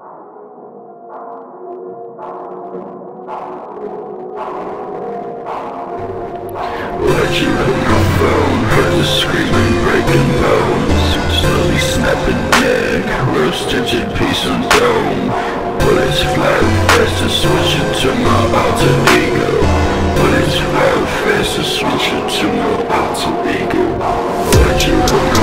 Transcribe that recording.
Let you hit my phone, heard the screaming, breaking bones, slowly snapping neck, rose-tinted piece on dome. Bullets fly fast to switch it to my alter ego. Bullets fly fast to switch it to my alter ego. Let you hit